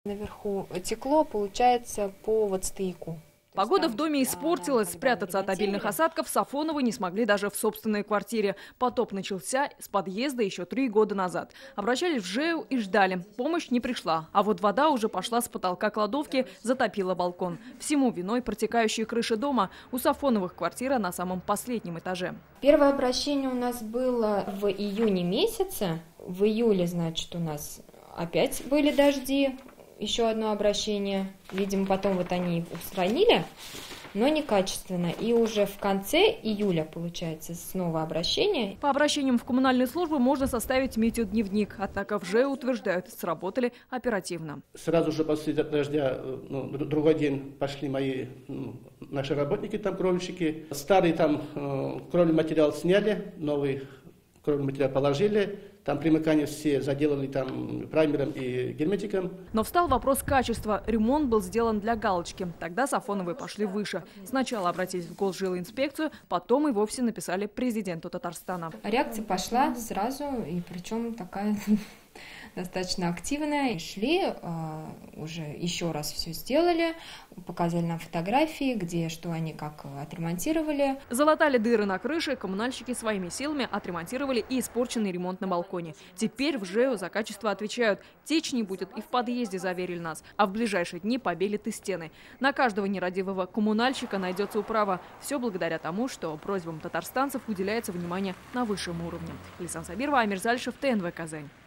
Наверху текло, получается, по вот стояку. Погода в доме испортилась. Спрятаться от обильных осадков Сафоновы не смогли даже в собственной квартире. Потоп начался с подъезда еще 3 года назад. Обращались в ЖЭУ и ждали. Помощь не пришла. А вот вода уже пошла с потолка кладовки, затопила балкон. Всему виной протекающие крыши дома. У Сафоновых квартира на самом последнем этаже. Первое обращение у нас было в июне месяце. В июле, значит, у нас опять были дожди. Еще одно обращение. Видимо, потом вот они их устранили, но некачественно. И уже в конце июля, получается, снова обращение. По обращениям в коммунальные службы можно составить метеодневник. Однако в ЖЭУ утверждают, сработали оперативно. Сразу же после дождя, другой день пошли наши работники, там кровельщики. Старый там кровельный материал сняли, новый кровельный материал положили. Там примыкания все заделаны там праймером и герметиком. Но встал вопрос качества. Ремонт был сделан для галочки. Тогда Сафоновы пошли выше. Сначала обратились в Госжилинспекцию, потом и вовсе написали президенту Татарстана. Реакция пошла сразу, и причем такая достаточно активная. Шли, уже еще раз все сделали, показали нам фотографии, где что они как отремонтировали. Залатали дыры на крыше, коммунальщики своими силами отремонтировали и испорченный ремонт на балконе. Теперь в ЖЭУ за качество отвечают. Течь не будет и в подъезде, заверили нас. А в ближайшие дни побелят и стены. На каждого нерадивого коммунальщика найдется управа. Все благодаря тому, что просьбам татарстанцев уделяется внимание на высшем уровне. Лисан Сабирова, Амир Зальшев, ТНВ Казань.